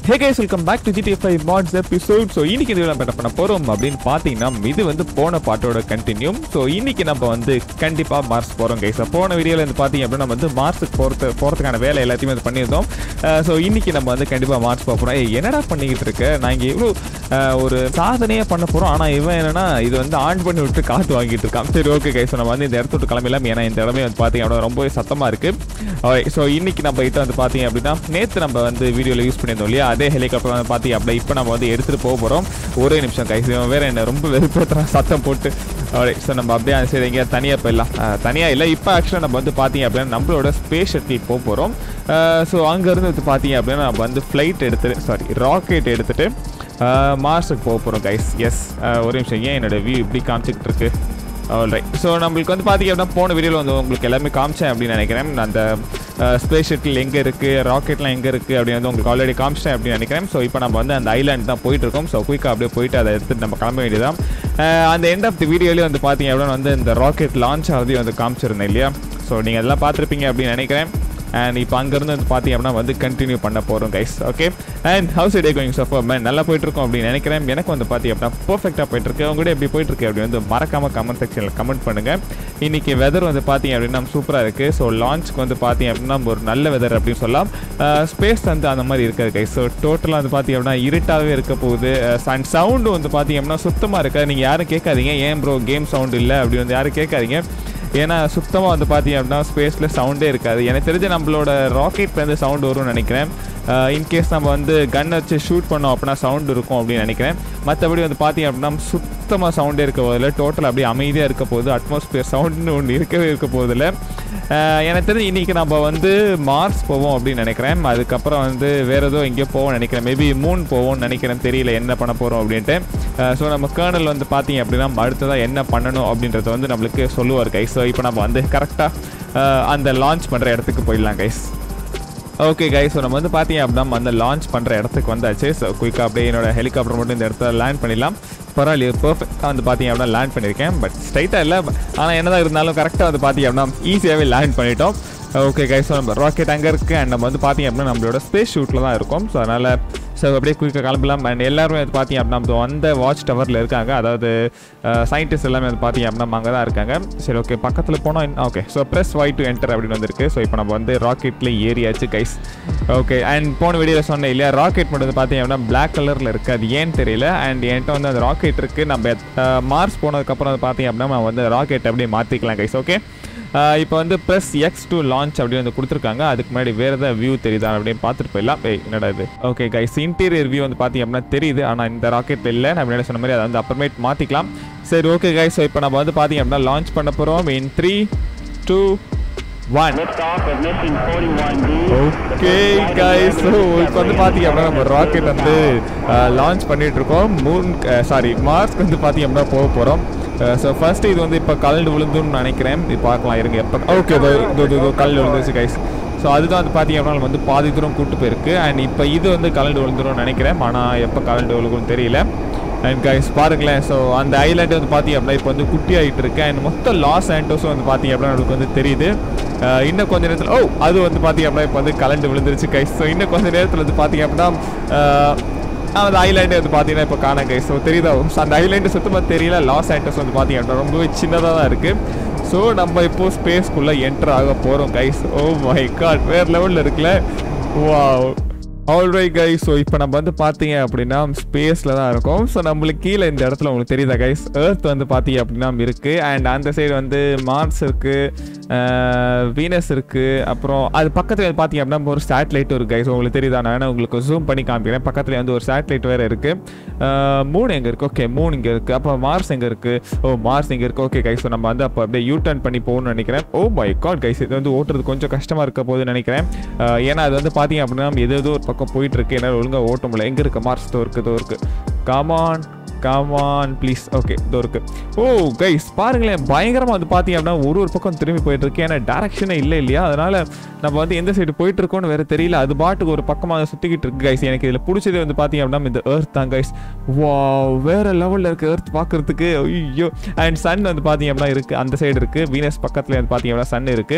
Hey guys, welcome back to GTA5 mods episode. So இன்னைக்கு இந்த வீடியோல என்ன பண்ண போறோம் அப்படினு பாத்தீங்கன்னா இது வந்து போன பாட்டோட கண்டினியூ. So இன்னைக்கு நம்ம வந்து கண்டிப்பா மார்ஸ் போறோம் guys. போன வீடியோல வந்து பாத்தீங்க அப்படினா நம்ம வந்து மார்ஸ்க்கு போறதுக்கான வேலை எல்லாத்தையும் வந்து பண்ணிருந்தோம். So இன்னைக்கு நம்ம வந்து கண்டிப்பா மார்ஸ் போறோம். என்னடா பண்ணிக்கிட்டு இருக்க? நான் இங்க இவ்ளோ ஒரு சாதனையா பண்ண போறோம். ஆனா இவன் என்னன்னா இது வந்து ஆன் பண்ணி விட்டு காத்து வாங்கிட்டு இருக்கான். சரி ஓகே guys, நம்ம வந்து இந்த இடத்த விட்டு கிளம்பலாம். ஏன்னா இந்த இடமே வந்து பாத்தீங்க அப்படினா ரொம்பவே சத்தமா இருக்கு. So இன்னைக்கு நம்ம கிட்ட வந்து பாத்தீங்க அப்படினா நேத்து நம்ம வந்து வீடியோல யூஸ் பண்ணிருந்தோம் இல்லையா, அதே ஹெலிகாப்டர் வந்து பாத்தீங்க அப்படியே இப்போ நம்ம வந்து எடுத்துட்டு போக போறோம். ஒரே நிமிஷம் கைஸ், வேற என்ன ரொம்ப வெறுப்பேத்துறான் சத்தம் போட்டு. ஸோ நம்ம அப்படியே சரி எங்கேயா தனியாக போயிடலாம். தனியாக இல்லை, இப்போ ஆக்சுவலாக நம்ம வந்து பார்த்தீங்க அப்படின்னா நம்மளோட ஸ்பேஸ் ஷட்டில் போக போகிறோம். ஸோ அங்கேருந்து வந்து பார்த்தீங்க அப்படின்னா நம்ம வந்து ஃப்ளைட் எடுத்துட்டு ராக்கெட் எடுத்துகிட்டு மார்ஸுக்கு போக போகிறோம் கைஸ். எஸ், ஒரு நிமிஷம், ஏன் என்னோட வியூ இப்படி காமிச்சிக்கிட்டு இருக்கு? ஆல்ரைட். ஸோ நம்மளுக்கு வந்து பார்த்தீங்க அப்படின்னா போன வீடியோவில் வந்து உங்களுக்கு எல்லாமே காமிச்சேன் அப்படின்னு நினைக்கிறேன். அந்த ஸ்பேஸ் ஷட்டில் எங்கே இருக்குது, ராக்கெட்லாம் எங்கே இருக்குது அப்படின்னு வந்து உங்களுக்கு ஆல்ரெடி காமிச்சேன் அப்படின்னு நினைக்கிறேன். ஸோ இப்போ நம்ம வந்து அந்த ஐலாண்ட் தான் போயிட்டுருக்கோம். ஸோ குயிக்காக அப்படியே போயிட்டு அதை எடுத்துகிட்டு நம்ம கிளம்ப வேண்டியதான். அந்த எண்ட் ஆஃப் தி வீடியோலேயே வந்து பார்த்தீங்க அப்படின்னா வந்து இந்த ராக்கெட் லான்ச் ஆகுது வந்து காமிச்சிருந்தேன் இல்லையா. ஸோ நீங்கள் அதெல்லாம் பார்த்துருப்பீங்க அப்படின்னு நினைக்கிறேன். அண்ட் இப்போ அங்கேருந்து வந்து பார்த்தீங்க அப்படின்னா வந்து கண்டினியூ பண்ண போகிறோம் guys. Okay, and how's day going so far நல்லா போயிட்டுருக்கோம் அப்படின்னு நினைக்கிறேன். எனக்கு வந்து பார்த்தீங்க அப்படின்னா பர்ஃபெக்டாக போயிட்டுருக்கு. உங்கள்கிட்ட எப்படி போயிட்டுருக்கு அப்படி வந்து மறக்காமல் கமெண்ட் செக்ஷனில் கமெண்ட் பண்ணுங்கள். இன்றைக்கி வெதர் வந்து பார்த்தீங்க அப்படின்னா சூப்பராக இருக்குது. ஸோ லான்ச்சுக்கு வந்து பார்த்தீங்க அப்படின்னா ஒரு நல்ல வெதர் அப்படின்னு சொல்லலாம். ஸ்பேஸ் வந்து அந்த மாதிரி இருக்காது கைஸ். ஸோ டோட்டலாக வந்து பார்த்தீங்க அப்படின்னா இருட்டாகவே இருக்க போகுது. அண்ட் சவுண்டு வந்து பார்த்தீங்க அப்படின்னா சுத்தமாக இருக்காது. நீங்கள் யாரும் கேட்காதீங்க ஏன் ப்ரோ கேம் சவுண்டு இல்லை அப்படி வந்து யாரும் கேட்காதீங்க. ஏன்னா சுத்தமாக வந்து பார்த்தீங்க அப்படின்னா ஸ்பேஸில் சவுண்டே இருக்காது. எனக்கு தெரிஞ்ச நம்மளோட ராக்கெட்லேருந்து சவுண்டு வரும்னு நினைக்கிறேன். இன்கேஸ் நம்ம வந்து கன் வச்சு ஷூட் பண்ணோம் அப்படின்னா சவுண்டு இருக்கும் அப்படின்னு நினைக்கிறேன். மற்றபடி வந்து பார்த்தீங்க அப்படின்னா சுத்தமாக சவுண்டே இருக்க போதில்லை. டோட்டல் அப்படியே அமைதியாக இருக்க போகுது. அட்மாஸ்பியர் சவுண்டுன்னு ஒன்று இருக்கவே இருக்க போதில்லை. எனக்கு தெரிஞ்சு இன்றைக்கி நம்ம வந்து மார்ஸ் போவோம் அப்படின்னு நினைக்கிறேன். அதுக்கப்புறம் வந்து வேறு ஏதோ எங்கேயோ போவோம்னு நினைக்கிறேன். மேபி மூன் போவோம்னு நினைக்கிறேன். தெரியல என்ன பண்ண போகிறோம் அப்படின்ட்டு. ஸோ நம்ம கர்னல் வந்து பார்த்தீங்க அப்படின்னா அடுத்ததாக என்ன பண்ணணும் அப்படின்றத வந்து நம்மளுக்கு சொல்லுவார் கைஸ். ஸோ இப்போ நம்ம வந்து கரெக்டாக அந்த லான்ச் பண்ணுற இடத்துக்கு போயிடலாம் கைஸ். ஓகே கைஸ், ஸோ நம்ம வந்து பார்த்தீங்க அப்படின்னா அந்த லான்ச் பண்ணுற இடத்துக்கு வந்தாச்சு. ஸோ குயிக்காக அப்படியே என்னோட ஹெலிகாப்டர் மட்டும் இந்த இடத்துல லேண்ட் பண்ணிடலாம். பரவாயில்லையே, பர்ஃபெக்டாக வந்து பார்த்தீங்க அப்படின்னா லேண்ட் பண்ணியிருக்கேன். பட் ஸ்ட்ரைட்டாக இல்லை, ஆனால் என்னதான் இருந்தாலும் கரெக்டாக வந்து பார்த்தீங்க அப்படின்னா ஈஸியாகவே லேண்ட் பண்ணிட்டோம். ஓகே கைஸ், ஸோ நம்ம ராக்கெட் அங்கே இருக்குது. அண்ட் நம்ம வந்து பார்த்தீங்க அப்படின்னா நம்மளோட ஸ்பேஸ் ஷூட்டில் தான் இருக்கும். ஸோ அதனால் அப்படியே குயிக்காக கிளம்பலாம். அண்ட் எல்லாருமே வந்து பார்த்தீங்க அப்படின்னா அந்த வாட்ச் டவரில் இருக்காங்க. அதாவது சயின்டிஸ்ட் எல்லாமே வந்து பார்த்தீங்க அப்படின்னா அங்கே தான் இருக்காங்க. சரி ஓகே, பக்கத்தில் போனோம். Okay, so press Y to enter அப்படின்னு வந்துருக்கு. ஸோ இப்போ நம்ம வந்து ராக்கெட்டில் ஏறியாச்சு கைஸ். ஓகே, அண்ட் போன வீடியோவில் சொன்னேன் இல்லையா, ராக்கெட் மட்டும் வந்து பார்த்தீங்க அப்படின்னா பிளாக் கலரில் இருக்குது. அது ஏன்னு தெரியல. அண்ட் என்கிட்ட வந்து அந்த ராக்கெட் இருக்குது. நம்ம மார்ஸ் போனதுக்கப்புறம் வந்து பார்த்தீங்க அப்படின்னா நம்ம வந்து ராக்கெட் அப்படியே மாற்றிக்கலாம் கைஸ். ஓகே, இப்போ வந்து ப்ரெஸ் X to launch அப்படின்னு வந்து கொடுத்துருக்காங்க. அதுக்கு முன்னாடி வேறு ஏதாவது வியூ தெரியுதா அப்படின்னு பார்த்துட்டு போயிடலாம். என்னடா இது? ஓகே கைஸ், இன்டீரியர் வியூ வந்து பார்த்தீங்க அப்படின்னா தெரியுது. ஆனால் இந்த ராக்கெட் இல்லை. நான் முன்னாடி சொன்ன மாதிரி அதை வந்து அப்புறமேட் மாற்றிக்கலாம். சரி ஓகே கைஸ், ஸோ இப்போ நம்ம வந்து பார்த்தீங்க அப்படின்னா லான்ச் பண்ண போகிறோம். இன் 3, 2, 1. ஓகே கைஸ், ஸோ இப்போ வந்து பார்த்தீங்க அப்படின்னா நம்ம ராக்கெட் வந்து லான்ச் பண்ணிட்டு இருக்கோம். மார்ஸ்க்கு வந்து பார்த்தீங்க அப்படின்னா போக போகிறோம். ஸோ ஃபர்ஸ்ட் இது வந்து இப்போ கலண்டு விழுந்துன்னு நினைக்கிறேன். இப்போ பார்க்கலாம் இருங்க எப்போ. ஓகே, கலண்டு விழுந்துச்சு கைஸ். ஸோ அதுதான் வந்து பார்த்தீங்க அப்படின்னா வந்து பாதி தூரம் கூட்டு போயிருக்கு. அண்ட் இப்போ இது வந்து கலண்டு விழுந்துடும் நினைக்கிறேன். ஆனால் எப்போ கலண்டு விழுகுன்னு தெரியல. அண்ட் கைஸ் பாருங்களேன், ஸோ அந்த ஐலாண்டு வந்து பார்த்தீங்க அப்படின்னா இப்போ வந்து குட்டி ஆகிட்டு இருக்கு. அண்ட் மொத்தம் லாஸ் ஆண்டோஸும் வந்து பார்த்தீங்க அப்படின்னா நமக்கு வந்து தெரியுது. இன்னும் கொஞ்சம் நேரத்தில் அது வந்து பார்த்தீங்க அப்படின்னா இப்போ வந்து கலண்டு விழுந்துருச்சு கைஸ். ஸோ இன்னும் கொஞ்சம் நேரத்தில் வந்து பார்த்தீங்க அப்படின்னா அந்த ஐலாண்டே வந்து பார்த்தீங்கன்னா இப்போ காண கைஸ். ஸோ தெரியுதா, அந்த ஐலாண்டு சுத்தமாக தெரியல. லாஸ் ஆண்டோஸ் வந்து பார்த்தீங்க அப்படின்னா ரொம்பவே சின்னதாக தான் இருக்குது. ஸோ நம்ம இப்போது ஸ்பேஸ்க்குள்ளே என்டர் ஆக போகிறோம் கைஸ். ஓ மை காட், வேறு லெவலில் இருக்குல்ல. வாவ். ஆல்ரைட் கைஸ், ஸோ இப்போ நம்ம வந்து பார்த்தீங்க அப்படின்னா ஸ்பேஸில் தான் இருக்கும். ஸோ நம்மளுக்கு கீழே இந்த இடத்துல உங்களுக்கு தெரியுதா கைஸ், எர்த் வந்து பார்த்தீங்க அப்படின்னா இருக்குது. அண்ட் அந்த சைடு வந்து மார்ஸ் இருக்குது, வீனஸ் இருக்குது. அப்புறம் அது பக்கத்தில் வந்து பார்த்தீங்க அப்படின்னா ஒரு சேட்டலைட்டும் இருக்குது கைஸ். உங்களுக்கு தெரியுதா? நான் உங்களுக்கு ஜூம் பண்ணி காமிக்கிறேன். பக்கத்தில் வந்து ஒரு சேட்டலைட் வேறு இருக்குது. மூன் எங்கே இருக்குது? ஓகே, மூன் இங்கே இருக்குது. அப்போ மார்ஸ் எங்கே இருக்குது? மார்ஸ் இங்கே இருக்குது. ஓகே கைஸ், ஸோ நம்ம வந்து அப்போ அப்படியே யூ டர்ன் பண்ணி போகணும்னு நினைக்கிறேன். ஓ மை காட் கைஸ், இது வந்து ஓட்டுறது கொஞ்சம் கஷ்டமாக இருக்க போகுதுன்னு நினைக்கிறேன். ஏன்னா அது வந்து பார்த்தீங்க அப்படின்னா ஏதோ ஒரு பக்கம் போயிட்டு இருக்கு. என்னால் ஒழுங்காக ஓட்ட முடியல. எங்கே இருக்குது? மார்ஸ் தோ இருக்குது. Come on come on please. ஓகே இதோ இருக்கு. ஓ கைஸ் பாருங்களேன், பயங்கரமாக வந்து பார்த்தீங்க அப்படின்னா ஒரு பக்கம் திரும்பி போயிட்டு இருக்கு. ஏன்னா டேரக்ஷனே இல்லை இல்லையா, அதனால நம்ம வந்து எந்த சைடு போயிட்டு இருக்கோம்னு வேற தெரியல. அது பாட்டுக்கு ஒரு பக்கமாக சுற்றிக்கிட்டு இருக்கு கைஸ். எனக்கு இதில் பிடிச்சது வந்து பார்த்தீங்க அப்படின்னா இந்த எர்த் தான் கைஸ். வா வேற லெவலில் இருக்கு எர்த் பார்க்கறதுக்கு. ஐயோ அண்ட் சன் வந்து பார்த்தீங்க அப்படின்னா இருக்கு, அந்த சைடு இருக்கு. வீனஸ் பக்கத்தில் வந்து பார்த்தீங்க அப்படின்னா சன் இருக்கு.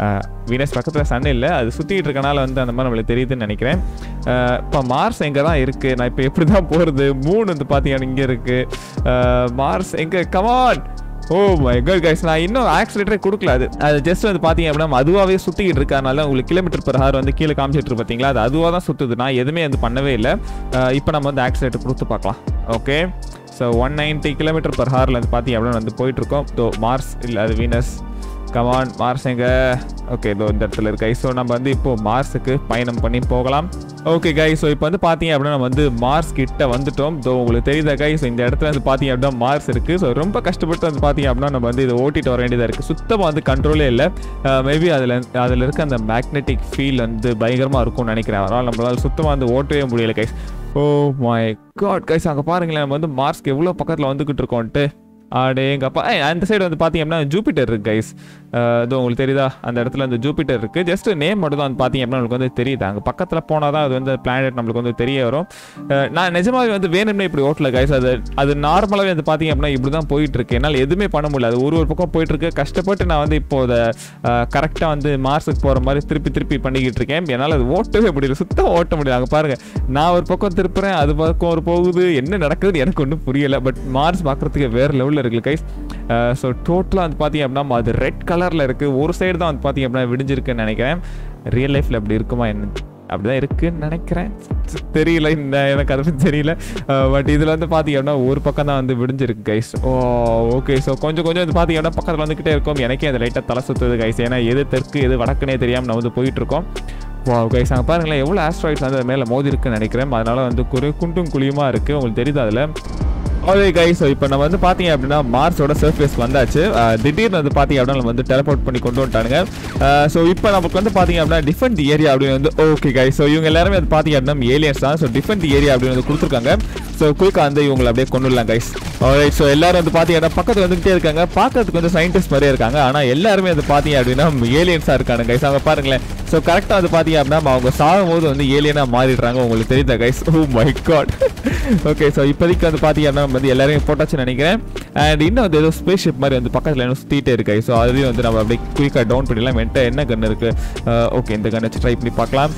வீனஸ் பக்கத்தில் சன் இல்லை, அது சுற்றிட்டு இருக்கனால வந்து அந்த மாதிரி நம்மளுக்கு தெரியுதுன்னு நினைக்கிறேன். இப்போ மார்ஸ் எங்கே தான் இருக்குது, நான் இப்போ எப்படி தான் போகிறது? மூணு வந்து பார்த்தீங்கன்னா இங்கே இருக்குது. மார்ஸ் எங்கே? Come on. Oh my god guys, நான் இன்னும் ஆக்சிலேட்டரே கொடுக்கல. அது ஜஸ்ட் வந்து பார்த்தீங்க அப்படின்னா அதுவாகவே சுற்றிக்கிட்டு இருக்கு. அதனால உங்களுக்கு கிலோமீட்டர் பெர் ஹவர் வந்து கீழே காமிச்சிட்டு இருக்கு பார்த்தீங்களா, அது அதுவாக தான் சுற்றுது. நான் எதுவுமே வந்து பண்ணவே இல்லை. இப்போ நம்ம வந்து ஆக்சிலேட்டர் கொடுத்து பார்க்கலாம். ஓகே ஸோ 190 கிலோமீட்டர் பெர் ஹவரில் வந்து பார்த்தீங்க அப்படின்னா வந்து போயிட்டுருக்கோம். ஸோ மார்ஸ் இல்லை, அது வீனஸ். கமான் மார்ஸ் எங்க? ஓகே இதோ இந்த இடத்துல இருக்கு. ஸோ நம்ம வந்து இப்போ மார்ஸுக்கு பயணம் பண்ணி போகலாம். ஓகே கை, ஸோ இப்போ வந்து பார்த்தீங்க அப்படின்னா நம்ம வந்து மார்ஸ் கிட்ட வந்துட்டோம். ஸோ உங்களுக்கு தெரியுதா கை, ஸோ இந்த இடத்துல வந்து பார்த்தீங்க அப்படின்னா மார்ஸ் இருக்குது. ஸோ ரொம்ப கஷ்டப்பட்டு வந்து பார்த்தீங்க அப்படின்னா நம்ம வந்து இதை ஓட்டிட்டு வர வேண்டியதாக இருக்குது. சுத்தமாக வந்து கண்ட்ரோலே இல்லை. மேபி அதில் இருக்க அந்த மேக்னெட்டிக் ஃபீல் வந்து பயங்கரமாக இருக்கும்னு நினைக்கிறேன். அதனால் நம்மளால் சுத்தமாக வந்து ஓட்டவே முடியல guys. Oh my god guys, அங்கே பாருங்களேன், நம்ம வந்து மார்ஸ்க்கு எவ்வளோ பக்கத்தில் வந்துக்கிட்டு இருக்கோன்ட்டு. எங்கப்பா அந்த சைடு வந்து பார்த்தீங்க அப்படின்னா ஜூபிட்டர் இருக்குது கைஸ். இது உங்களுக்கு தெரியுதா, அந்த இடத்துல அந்த ஜூபிட்டர் இருக்குது. ஜஸ்ட் நேம் மட்டும் தான் வந்து பார்த்தீங்க அப்படின்னா உங்களுக்கு வந்து தெரியுது. அங்கே பக்கத்தில் போனால் தான் அது வந்து பிளானட் நம்மளுக்கு வந்து தெரிய வரும். நான் நிஜமாவே வந்து வேணும்னே இப்படி ஓட்டல கைஸ். அது நார்மலாகவே வந்து பார்த்தீங்க அப்படின்னா இப்படி தான் போயிட்டுருக்கு. என்னால் எதுவுமே பண்ண முடியல. அது ஒரு பக்கம் போயிட்டுருக்கு. கஷ்டப்பட்டு நான் வந்து இப்போ அதை கரெக்டாக வந்து மார்ஸுக்கு போகிற மாதிரி திருப்பி பண்ணிக்கிட்டு இருக்கேன். என்னால் அது ஓட்டவே முடியல, சுத்தம் ஓட்ட முடியல. அங்கே பாருங்கள், நான் ஒரு பக்கம் திருப்புறேன், அது பக்கம் ஒரு போகுது. என்ன நடக்குதுன்னு எனக்கு ஒன்றும் புரியலை. பட் மார்ஸ் பார்க்குறதுக்கு வேறு லெவலில் இருக்கு கைஸ். ஸோ டோட்டலாக வந்து பார்த்தீங்க அப்படின்னா அது ரெட் கலரில் இருக்குது. ஒரு சைடு தான் வந்து பார்த்தீங்க அப்படின்னா விடிஞ்சிருக்குன்னு நினைக்கிறேன். ரியல் லைஃப்பில் அப்படி இருக்குமா என்ன, அப்படிதான் இருக்குன்னு நினைக்கிறேன், தெரியல. எனக்கு அதை பற்றி தெரியல. பட் இதில் வந்து பார்த்தீங்க அப்படின்னா ஒரு பக்கம் தான் வந்து விடிஞ்சிருக்கு கைஸ். ஓகே ஸோ கொஞ்சம் வந்து பார்த்தீங்க அப்படின்னா பக்கத்தில் வந்துக்கிட்டே இருக்கும். எனக்கே அந்த லைட்டாக தலை சுற்றுது கைஸ். ஏன்னா எது தெற்கு எது வடக்குனே தெரியாமல் நான் வந்து போயிட்டுருக்கோம். வா கைஸ் அங்கே பாருங்களேன், எவ்வளோ ஆஸ்ட்ராய்ட்ஸ் வந்து மேலே மோதி இருக்குன்னு நினைக்கிறேன். அதனால் வந்து குண்டும் குழியுமாக இருக்குது. உங்களுக்கு தெரியுது அதில். ஓகே கைஸ், ஸோ இப்போ நம்ம வந்து பார்த்தீங்க அப்படின்னா மார்ஸோட சர்ஃபேஸ் வந்தாச்சு. திடீர்னு வந்து பார்த்தீங்க அப்படின்னா நம்ம வந்து டெலிபோர்ட் பண்ணி கொண்டு வந்துட்டானுங்க. ஸோ இப்போ நமக்கு வந்து பார்த்தீங்க அப்படின்னா டிஃபெண்ட் ஏரியா அப்படின்னு வந்து ஓகே கைஸ். ஸோ இவங்க எல்லாருமே வந்து பார்த்தீங்க அப்படின்னா ஏலியன்ஸ் தான். ஸோ டிஃபெண்ட் ஏரியா அப்படின்னு வந்து கொடுத்துருக்காங்க. ஸோ குயிக்காக வந்து இவங்களை அப்படியே கொண்டு வரலாம் கைஸ். ஓகே ஸோ எல்லாரும் வந்து பார்த்தீங்கன்னா பக்கத்தில் வந்துகிட்டே இருக்காங்க. பார்க்கறதுக்கு வந்து சயின்டிஸ்ட் மாதிரியே இருக்காங்க. ஆனால் எல்லாருமே வந்து பார்த்தீங்க அப்படின்னா ஏலியன்ஸாக இருக்காங்க கைஸ். அவங்க பாருங்களேன். ஸோ கரெக்டாக வந்து பார்த்தீங்க அப்படின்னா அவங்க சாகும் போது வந்து ஏலியனாக மாறிடுறாங்க. உங்களுக்கு தெரியுதா guys? Oh my god. Okay so இப்போதைக்கு வந்து பார்த்தீங்க அப்படின்னா வந்து எல்லாரையும் போட்டாச்சுன்னு நினைக்கிறேன். அண்ட் இன்னும் வந்து ஏதோ ஸ்பேஸ் ஷிப் மாதிரி வந்து பக்கத்தில் இன்னும் சுற்றிட்டே இருக்கு. ஸோ அதுலேயும் வந்து நம்ம அப்படியே குயிக்காக டவுன் பண்ணிடலாம். என்கிட்ட என்ன கன் இருக்குது? ஓகே இந்த கன் வச்சு ட்ரை பண்ணி பார்க்கலாம்.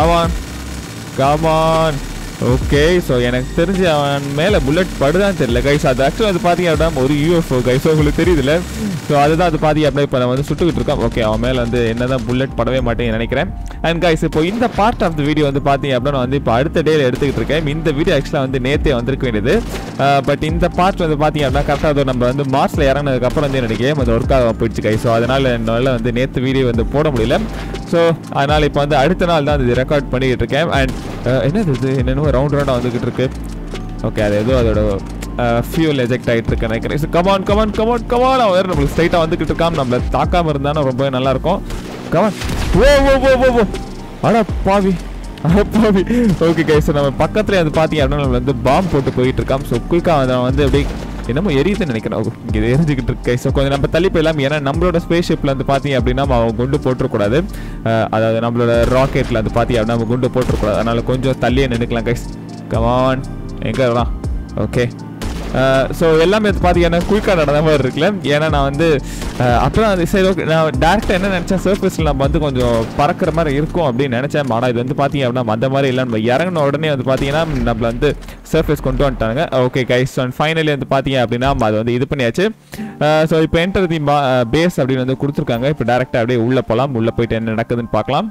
காமான். ஓகே ஸோ எனக்கு தெரிஞ்சு அவன் மேலே புல்லட் படுதான்னு தெரியல கைஸ். அது ஆக்சுவலாக அது பார்த்தீங்க அப்படின்னா ஒரு UFO கைஸ். உங்களுக்கு தெரியுதுல்ல? ஸோ அதுதான் அது பார்த்தீங்க அப்படின்னா இப்போ நம்ம வந்து சுட்டுக்கிட்டு இருக்கோம். ஓகே அவன் மேலே வந்து என்னதான் புல்லட் படவே மாட்டேன்னு நினைக்கிறேன். அண்ட் கைஸ் இப்போ இந்த பார்ட் ஆஃப் த வீடியோ வந்து பார்த்தீங்க அப்படின்னா நான் வந்து இப்போ அடுத்த டேல எடுத்துக்கிட்டு இருக்கேன். இந்த வீடியோ ஆக்சுவலாக வந்து நேற்றே வந்திருக்க வேண்டியது. பட் இந்த பார்ட் வந்து பார்த்தீங்க அப்படின்னா கரெக்டாக அது நம்ம வந்து மார்ஸில் இறங்கினதுக்கப்புறம் வந்து எனக்கு கேம் அது ஒர்க் ஆக போயிடுச்சு கைஸ். ஸோ அதனால் என்னால் வந்து நேற்று வீடியோ வந்து போட முடியல. ஸோ அதனால் இப்போ வந்து அடுத்த நாள் தான் இது ரெக்கார்ட் பண்ணிக்கிட்டு இருக்கேன். அண்ட் என்னது இது என்னென்ன ரவுண்டாக வந்துக்கிட்டு இருக்கு. ஓகே அது ஏதோ அதோட ஃபியூல் எஜெக்ட் ஆகிட்டு இருக்கு நினைக்கிறேன். கமான் அவன் வேறு நம்மளுக்கு ஸ்ட்ரைட்டாக வந்துக்கிட்டு இருக்காம நம்மளை தாக்காமல் இருந்தாலும் ரொம்ப நல்லாயிருக்கும். கமான். ஓ அடா பாவி. ஓகே கைஸ் நம்ம பக்கத்தில் வந்து பார்த்தீங்க அப்படின்னா நம்ம வந்து பாம்பு போட்டு போயிட்டு இருக்கான். ஸோ குயிக்காக வந்து அப்படியே என்னமோ எரியுதுன்னு நினைக்கிறேன். இங்கே எரிஞ்சுக்கிட்டு இருக்கு கைஸ். ஸோ கொஞ்சம் நம்ம தள்ளி போயிடலாம். ஏன்னா நம்மளோட ஸ்பேஸ் ஷிப்பில் வந்து பார்த்தீங்க அப்படின்னா அவங்க குண்டு போட்டுருக்கூடாது. அதாவது நம்மளோட ராக்கெட்டில் வந்து பார்த்தீங்க அப்படின்னா நம்ம குண்டு போட்டுருக்கூடாது. அதனால் கொஞ்சம் தள்ளியே நின்றுக்கலாம் கைஸ். கமான் எங்கே வரலாம்? ஓகே ஸோ எல்லாமே வந்து பார்த்தீங்கன்னா குயிக்காக நடந்த மாதிரி இருக்குல்ல. ஏன்னா நான் வந்து அப்புறம் அந்த சைடு ஓகே நான் டேரெக்டாக என்ன நினச்சேன், சர்ஃபேஸில் நம்ம வந்து கொஞ்சம் பறக்கிற மாதிரி இருக்கும் அப்படின்னு நினச்சேன். ஆனால் இது வந்து பார்த்தீங்க அப்படின்னா அந்த மாதிரி இல்லை. நம்ம இறங்கின உடனே வந்து பார்த்தீங்கன்னா நம்மளை வந்து சர்ஃபேஸ் கொண்டு வந்துட்டாங்க. ஓகே கைஸ் ஸோ ஃபைனலி வந்து பார்த்தீங்க அப்படின்னா அது வந்து இது பண்ணியாச்சு. ஸோ இப்போ என்டர் தி பேஸ் அப்படின்னு வந்து கொடுத்துருக்காங்க. இப்போ டேரெக்டாக அப்படியே உள்ளே போகலாம். உள்ளே போயிட்டு என்ன நடக்குதுன்னு பார்க்கலாம்.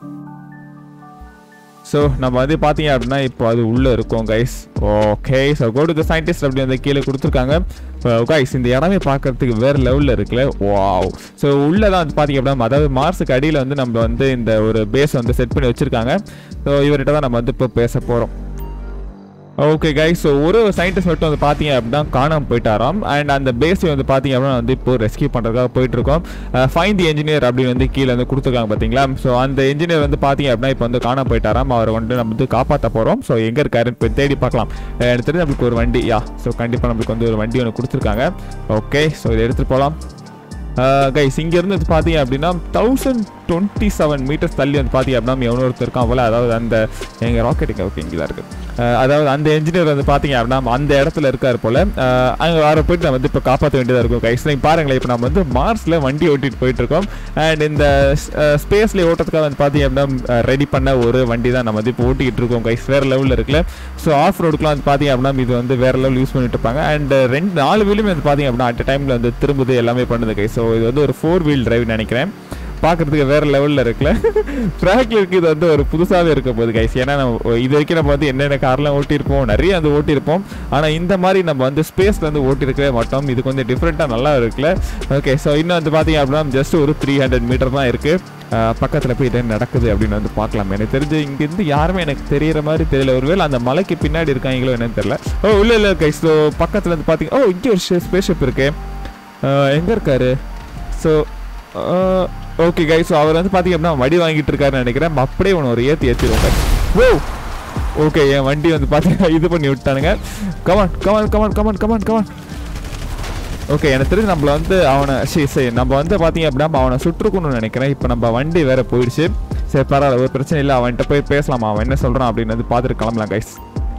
ஸோ நம்ம வந்து பார்த்தீங்க அப்படின்னா இப்போ அது உள்ளே இருக்கும் guys. Okay so go to the scientist அப்படி வந்து கீழே கொடுத்துருக்காங்க. கைஸ் இந்த இடமே பார்க்கறதுக்கு வேறு லெவலில் இருக்குல்ல. வாவ். ஸோ உள்ளே தான் வந்து பார்த்தீங்க அப்படின்னா அதாவது மார்ஸுக்கு அடியில் வந்து நம்ம வந்து இந்த ஒரு பேஸ் வந்து செட் பண்ணி வச்சுருக்காங்க. ஸோ இவர்கிட்ட தான் நம்ம வந்து இப்போ பேச போகிறோம். ஓகே கைஸ், ஸோ ஒரு சயின்டிஸ்ட் மட்டும் வந்து பார்த்தீங்க அப்படின்னா காணாமல் போயிட்டாராம். அண்ட் அந்த பேஸை வந்து பார்த்தீங்க அப்படின்னா வந்து இப்போ ரெஸ்கியூ பண்ணுறதுக்காக போயிட்டுருக்கோம். ஃபைண்ட் தி என்ஜினியர் அப்படின்னு வந்து கீழே வந்து கொடுத்துருக்காங்க பார்த்தீங்களா. ஸோ அந்த என்ஜினியர் வந்து பார்த்தீங்க அப்படின்னா இப்போ வந்து காணாமல் போயிட்டாராம். அவரை வந்து நம்ம வந்து காப்பாற்ற போகிறோம். ஸோ எங்கே இருக்காருன்னு போய் தேடி பார்க்கலாம். எனக்கு தெரிஞ்சு நம்மளுக்கு ஒரு வண்டி ஸோ கண்டிப்பாக நம்மளுக்கு வந்து ஒரு வண்டி ஒன்று கொடுத்துருக்காங்க. ஓகே, ஸோ இதை எடுத்துகிட்டு போகலாம். கைஸ், இங்கேருந்து வந்து பார்த்தீங்க அப்படின்னா 1027 மீட்டர்ஸ் தள்ளி வந்து பார்த்தீங்க அப்படின்னா எவ்வளோ ஒருத்தர் இருக்கான் போல. அதாவது அந்த எங்கள் ராக்கெட்டுங்க ஓகே இங்கே தான் இருக்குது. அதாவது அந்த என்ஜினியர் வந்து பார்த்தீங்க அப்படின்னா அந்த இடத்துல இருக்கார் போல். அங்கே வர போயிட்டு நம்ம வந்து இப்போ காப்பாற்ற வேண்டியதாக இருக்கும் கைஸ். நீங்கள் பாருங்களேன், இப்போ நம்ம வந்து மார்ஸில் வண்டி ஓட்டிகிட்டு போயிட்டுருக்கோம். அண்ட் இந்த ஸ்பேஸில் ஓட்டுறதுக்காக வந்து பார்த்தீங்க அப்படின்னா ரெடி பண்ண ஒரு வண்டி தான் நம்ம வந்து இப்போ ஓட்டிகிட்டு இருக்கோம் கைஸ். வேறு லெவலில் இருக்குல்ல. ஸோ ஆஃப் ரோடுக்குலாம் வந்து பார்த்தீங்க அப்படின்னா இது வந்து வேறு லெவல் யூஸ் பண்ணிட்டு இருப்பாங்க. அண்ட் 4 வீலுமே வந்து பார்த்தீங்க அப்படின்னா அட் டைமில் வந்து திரும்புது எல்லாமே பண்ணுது கைஸ். ஸோ இது வந்து ஒரு 4 வீல் டிரைவ் நினைக்கிறேன். பார்க்குறதுக்கு வேறு லெவலில் இருக்குல்ல. ஃப்ராங்க்ல இருக்குது, இது வந்து ஒரு புதுசாகவே இருக்க போகுது கைஸ். ஏன்னா நம்ம இது வரைக்கும் நம்ம வந்து என்னென்ன கார்லாம் ஓட்டியிருப்போம், நிறைய வந்து ஓட்டியிருப்போம். ஆனால் இந்த மாதிரி நம்ம வந்து ஸ்பேஸில் வந்து ஓட்டியிருக்கவே மாட்டோம். இது கொஞ்சம் டிஃப்ரெண்ட்டாக நல்லா இருக்குல்ல. ஓகே, ஸோ இன்னும் வந்து பார்த்தீங்க அப்படின்னா ஜஸ்ட் ஒரு 300 மீட்டர் தான் இருக்குது. பக்கத்தில் போய் என்ன நடக்குது அப்படின்னு வந்து பார்க்கலாம். எனக்கு தெரிஞ்சு இங்கேருந்து யாருமே எனக்கு தெரிகிற மாதிரி தெரியல. ஒருவேளை அந்த மலைக்கு பின்னாடி இருக்காங்களோ என்னன்னு தெரியல. இல்லை கைஸ். ஸோ பக்கத்தில் வந்து பார்த்தீங்க இங்கே ஒரு ஸ்பேஸ் ஷிப் இருக்குது. எங்கே இருக்காரு? ஸோ ஓகே கைஸ், ஸோ அவர் வந்து பார்த்தீங்க அப்படின்னா வண்டி வாங்கிட்டு இருக்காருன்னு நினைக்கிறேன். அப்படியே ஒன்று ஒரு ஏற்றிடுவாங்க. ஓ ஓகே, என் வண்டி வந்து பார்த்தீங்கன்னா இது பண்ணி விட்டானுங்க. Come on come on come on come on come on come on. Okay, எனக்கு தெரிஞ்சு நம்மள வந்து அவனை சரி நம்ம வந்து பார்த்தீங்க அப்படின்னா அவனை சுற்றுக்கணும்னு நினைக்கிறேன். இப்போ நம்ம வண்டி வேறு போயிடுச்சு. சரி பரவாயில்ல, ஒரு பிரச்சனை இல்லை. அவன்கிட்ட போய் பேசலாமா, அவன் என்ன சொல்கிறான் அப்படின்னு வந்து பார்த்துட்டு கிளம்பலாம் கைஸ்.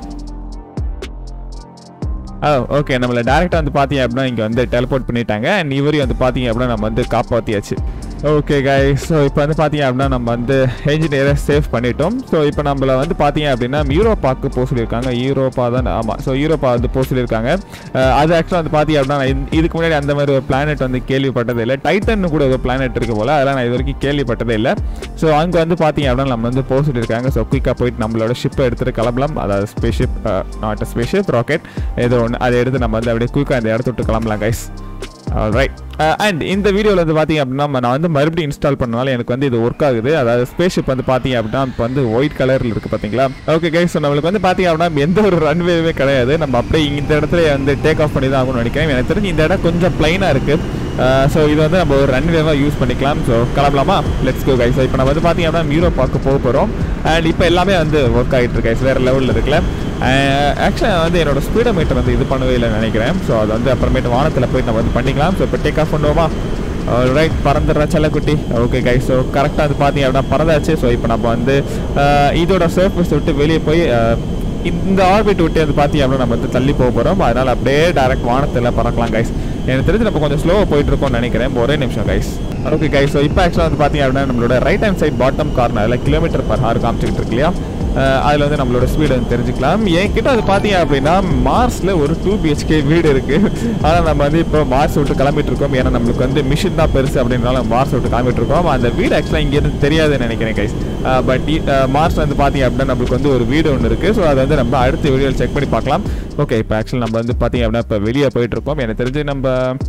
ஓகே, நம்மளை டேரெக்டாக வந்து பார்த்தீங்க அப்படின்னா இங்கே வந்து டெலிபோர்ட் பண்ணிட்டாங்க. அண்ட் இவரையும் வந்து பார்த்தீங்க அப்படின்னா நம்ம வந்து காப்பாற்றியாச்சு. ஓகே கைஸ், ஸோ இப்போ வந்து பார்த்தீங்க அப்படின்னா நம்ம வந்து என்ஜினியரை சேவ் பண்ணிட்டோம். ஸோ இப்போ நம்மளை வந்து பார்த்தீங்க அப்படின்னா யூரோப்பாவுக்கு போக சொல்லியிருக்காங்க. யூரோப்பா தான், ஆமாம். ஸோ யூரோப்பா வந்து போக சொல்லியிருக்காங்க. அது ஆக்சுவலாக வந்து பார்த்தீங்க அப்படின்னா இதுக்கு முன்னாடி அந்த மாதிரி ஒரு பிளானெட் வந்து கேள்விப்பட்டதே இல்லை. டைட்டன் கூட ஒரு பிளானெட் இருக்குது போல், அதெல்லாம் நான் இது வரைக்கும் கேள்விப்பட்டதே இல்லை. ஸோ அங்கே வந்து பார்த்தீங்க அப்படின்னா நம்ம வந்து போக சொல்லியிருக்காங்க. ஸோ குயிக்காக போயிட்டு நம்மளோட ஷிப்பை எடுத்துகிட்டு கிளம்பலாம். அதாவது spaceship, not space ship, rocket ஏதோ ஒன்று. அதை எடுத்து நம்ம வந்து அப்படியே குயிக்காக இந்த இடத்த விட்டு கிளம்பலாம் கைஸ். ரைட். அண்ட் இந்த வீடியோவில் வந்து பார்த்தீங்க அப்படின்னா நான் வந்து மறுபடியும் இன்ஸ்டால் பண்ணனால எனக்கு வந்து இது ஒர்க் ஆகுது. அதாவது ஸ்பேஸ்ஷிப் வந்து பார்த்தீங்க அப்படின்னா இப்போ வந்து ஒயிட் கலரில் இருக்குது பார்த்தீங்களா. ஓகே கைஸ், ஸோ நம்மளுக்கு வந்து பார்த்தீங்க அப்படின்னா எந்த ஒரு ரன்வேவே கிடையாது. நம்ம அப்படியே இந்த இடத்துல வந்து டேக் ஆஃப் பண்ணி தான் ஆகணும்னு நினைக்கிறேன். எனக்கு தெரிஞ்சு இந்த இடம் கொஞ்சம் பிளைனாக இருக்குது. ஸோ இது வந்து நம்ம ஒரு ரன்வேவாக யூஸ் பண்ணிக்கலாம். ஸோ கிளம்பலாமா? Let's go guys. இப்போ நம்ம வந்து பார்த்தீங்க அப்படின்னா யூரோப்பாக்கு போக போகிறோம். அண்ட் இப்போ எல்லாமே வந்து ஒர்க் ஆகிட்டு இருக்கு கைஸ், வேறு லெவலில் இருக்குல்ல. ஆக்சுவலாக வந்து என்னோட ஸ்பீடோமீட்டர் வந்து இது பண்ணவே இல்லை நினைக்கிறேன். ஸோ அது வந்து அப்புறமேட்டு வானத்தில் போய் நம்ம வந்து பண்ணிக்கலாம். ஸோ இப்போ டேக் ஆஃப் பண்ணுவோமா? ரைட், பறந்துடுற செல்லக்குட்டி. ஓகே கைஸ், ஸோ கரெக்டாக வந்து பார்த்தீங்க அப்படின்னா பறந்தாச்சு. ஸோ இப்போ நம்ம வந்து இதோட சர்ஃபேஸ் விட்டு வெளியே போய் இந்த ஆர்பிட் விட்டு வந்து பார்த்தீங்க அப்படின்னா நம்ம வந்து தள்ளி போக போகிறோம். அதனால் அப்படியே டேரக்ட் வானத்தில் பறக்கலாம் கைஸ். எனக்கு தெரிஞ்சு நம்ம கொஞ்சம் ஸ்லோவாக போயிட்டு இருக்கோம்னு நினைக்கிறேன். ஒரே நிமிஷம் கைஸ். ஓகே கைஸ், ஸோ இப்போ ஆக்சுவலாக வந்து பார்த்தீங்க அப்படின்னா நம்மளோட ரைட் ஹேண்ட் சைட் பாட்டம் கார்னரில் km/h காமிச்சிக்கிட்டு இருக்கு இல்லையா. அதில் வந்து நம்மளோட ஸ்பீடு வந்து தெரிஞ்சுக்கலாம். என்கிட்ட அது பார்த்தீங்க அப்படின்னா மார்ஸில் ஒரு 2 BHK வீடு இருக்குது. ஆனால் நம்ம வந்து இப்போ மார்ஸ் விட்டு கிளம்பிட்டு இருக்கோம். ஏன்னா நம்மளுக்கு வந்து மிஷின் தான் பெருசு அப்படின்னால மார்ஸ் விட்டு கிளம்பிட்டு இருக்கோம். அந்த வீடு ஆக்சுவலாக இங்கேருந்து தெரியாதுன்னு நினைக்கிறேன் கைஸ். பட் மார்ஸ் வந்து பார்த்தீங்க அப்படின்னா நம்மளுக்கு வந்து ஒரு வீடு ஒன்று இருக்குது. ஸோ அதை வந்து நம்ம அடுத்த வீடியோவில் செக் பண்ணி பார்க்கலாம். ஓகே, இப்போ ஆக்சுவலாக நம்ம வந்து பார்த்தீங்க அப்படின்னா இப்போ வெளியே போயிட்டு இருக்கோம். எனக்கு தெரிஞ்சு நம்ம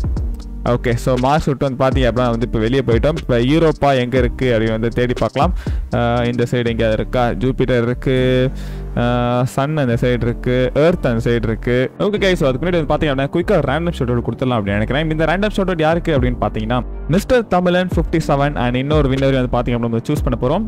ஓகே, ஸோ மார்ஸ் விட்டு வந்து பார்த்தீங்க அப்படின்னா வந்து இப்போ வெளியே போயிட்டோம். இப்போ யூரோப்பா எங்கே இருக்குது அப்படின்னு வந்து தேடி பார்க்கலாம். இந்த சைடு எங்கேயாவது இருக்கா? ஜூபிட்டர் இருக்குது, சன் அந்த சைடு இருக்குது, எர்த் அந்த சைடு இருக்குது. ஓகே கைஸ், ஸோ அதுக்கு முன்னாடி வந்து பார்த்தீங்க அப்படின்னா குயிக்காக ரேண்டம் ஷாட் அவுட் கொடுத்துடலாம் அப்படின்னு நினைக்கிறேன். இந்த ரேண்டம் ஷாட் அவுட் யாருக்கு அப்படின்னு பார்த்தீங்கன்னா மிஸ்டர் தமிழன் 57 அண்ட் இன்னொரு வின்னர் வந்து பார்த்தீங்க அப்படின்னா சூஸ் பண்ண போகிறோம்.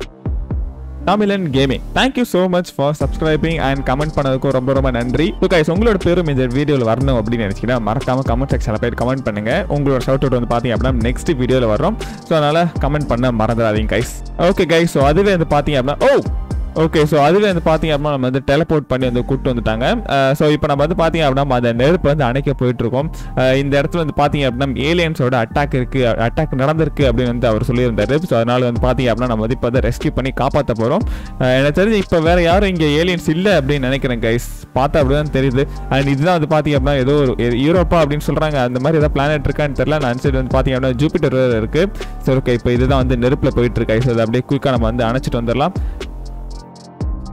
Tamilan gaming. Thank you so much for subscribing and comment பண்ணதுக்கும் ரொம்ப ரொம்ப நன்றி. ஸோ கைஸ், உங்களோட பேரும் இந்த வீடியோவில் வரணும் அப்படின்னு நினைச்சிங்கன்னா மறக்காம கமெண்ட் செக்ஷனில் போய் கமெண்ட் பண்ணுங்க. உங்களோட ஷவுட் அவுட் வந்து பார்த்தீங்க அப்படின்னா நெக்ஸ்ட் வீடியோவில் வரும். ஸோ அதனால் கமெண்ட் பண்ண மறந்துடாதீங்க கைஸ். ஓகே கைஸ், ஸோ அதுவே வந்து பார்த்தீங்க அப்படின்னா ஓகே, ஸோ அதுவே வந்து பார்த்தீங்க அப்படின்னா நம்ம வந்து டெலிபோர்ட் பண்ணி வந்து கூப்பிட்டு வந்துட்டாங்க. ஸோ இப்போ நம்ம வந்து பார்த்தீங்க அப்படின்னா அந்த நெருப்பு வந்து அணைக்க போயிட்டுருக்கோம். இந்த இடத்துல வந்து பார்த்தீங்க அப்படின்னா ஏலியன்ஸோட அட்டாக் நடந்திருக்கு அப்படின்னு வந்து அவர் சொல்லியிருந்தாரு. ஸோ அதனால் வந்து பார்த்தீங்க அப்படின்னா நம்ம வந்து இப்போ அதை ரெஸ்கியூ பண்ணி காப்பாற்ற போகிறோம். எனக்கு தெரிஞ்சு இப்போ வேறு யாரும் இங்கே ஏலியன்ஸ் இல்லை அப்படின்னு நினைக்கிறேன் கைஸ். பார்த்தா அப்படி தான் தெரியுது. அண்ட் இதுதான் வந்து பார்த்தீங்க அப்படின்னா ஏதோ ஒரு யூரோப்பா அப்படின்னு சொல்கிறாங்க. அந்த மாதிரி ஏதாவது பிளானட் இருக்கான்னு தெரியல. நான் சைடு வந்து பார்த்தீங்க அப்படின்னா ஜூபிட்டர் இருக்குது. ஸோ ஓகே, இப்போ இதுதான் வந்து நெருப்பில் போயிட்டு இருக்கு. ஸோ அதை அப்படியே குயிக்காக நம்ம வந்து அணைச்சிட்டு வந்துடலாம்.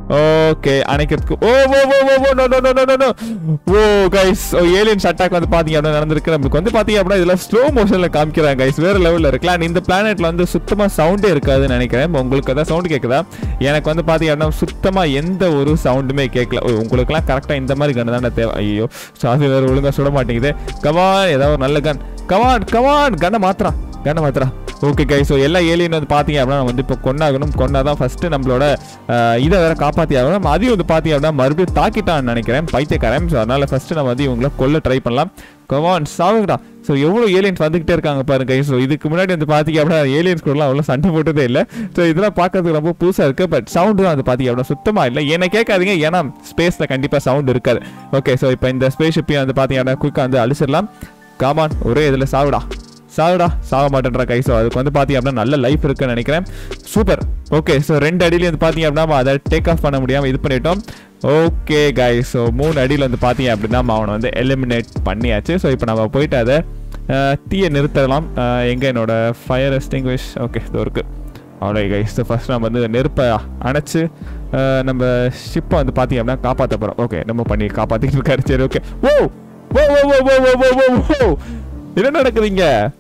ஓகே அணைக்கிறதுக்கு oh oh oh oh no no no no no oh guys aliens attack வந்து பாத்தீங்க அப்படின்னா நடந்திருக்கு. நமக்கு வந்து பாத்தீங்க அப்படின்னா இதுல ஸ்லோ மோஷன்ல காமிக்கிறாங்க கைஸ், வேற லெவல்ல இருக்குல்ல. இந்த பிளானெட்ல வந்து சுத்தமா சவுண்டே இருக்காதுன்னு நினைக்கிறேன். உங்களுக்கு ஏதாவது சவுண்ட் கேட்குதா? எனக்கு வந்து பாத்தீங்க அப்படின்னா சுத்தமா எந்த ஒரு சவுண்டுமே கேட்கல. உங்களுக்குலாம் கரெக்டா இந்த மாதிரி கன் தானே தேவை. ஐயோ சாதி வேற ஒழுங்கா சுட மாட்டேங்குது. கமான் ஏதாவது ஒரு நல்ல கன், கமான் கமான் கண்ணை மாத்திரா. ஓகே கைஸ், ஸோ எல்லா ஏலியன் வந்து பார்த்தீங்க அப்படின்னா நம்ம வந்து இப்போ கொண்டாதான் ஃபஸ்ட்டு நம்மளோட இதை வேற காப்பாற்றி ஆகணும். அதையும் வந்து பார்த்தீங்க அப்படின்னா மறுபடியும் தாக்கிட்டான்னு நினைக்கிறேன் பைத்தியக்காரன். ஸோ அதனால் ஃபஸ்ட்டு நம்ம வந்து இவங்களை கொல்ல ட்ரை பண்ணலாம். கமான் சாவுங்கடா. ஸோ எவ்வளோ ஏலியன்ஸ் வந்துகிட்டே இருக்காங்க பாருங்க கைஸ். ஸோ இதுக்கு முன்னாடி வந்து பார்த்தீங்க அப்படின்னா ஏலியன்ஸ் கூடலாம் அவ்வளோ சண்டை போட்டதே இல்லை. ஸோ இதெல்லாம் பார்க்கறதுக்கு ரொம்ப புதுசாக இருக்குது. பட் சவுண்டு தான் வந்து பார்த்தீங்க அப்படின்னா சுத்தமாக இல்லை. என்னை கேட்காதீங்க, ஏன்னா ஸ்பேஸில் கண்டிப்பாக சவுண்ட் இருக்காது. ஓகே, ஸோ இப்போ இந்த ஸ்பேஸ் ஷிப்பையும் வந்து பார்த்தீங்க அப்படின்னா குயிக்காக வந்து அழிச்சிடலாம். கமான் ஒரே இதில் சாக மாட்டேன்ற கைஸோ. அதுக்கு வந்து பார்த்தீங்க அப்படின்னா நல்ல லைஃப் இருக்குன்னு நினைக்கிறேன். சூப்பர். ஓகே, ஸோ 2 அடியில் வந்து பார்த்தீங்க அப்படின்னா அதை டேக் ஆஃப் பண்ண முடியாமல் இது பண்ணிட்டோம். ஓகே கைஸ், ஸோ 3 அடியில் வந்து பார்த்தீங்க அப்படின்னா அவனை வந்து எலிமினேட் பண்ணியாச்சு. ஸோ இப்போ நம்ம போயிட்டு அதை தீயை நிறுத்தலாம். எங்கே என்னோட ஃபயர் எக்ஸ்டிங்விஷ்? ஓகே இதோ இருக்குது. அவ்வளோ கைஸ், ஃபர்ஸ்ட் நம்ம வந்து நெருப்பை அணைச்சு நம்ம ஷிப்பை வந்து பார்த்தீங்க அப்படின்னா காப்பாற்ற போகிறோம். ஓகே நம்ம பண்ணி காப்பாற்றிட்டு இருக்காரு. சரி ஓகே. ஓ ஓ ஓ ஓ ஓ என்ன நடக்குதுங்க?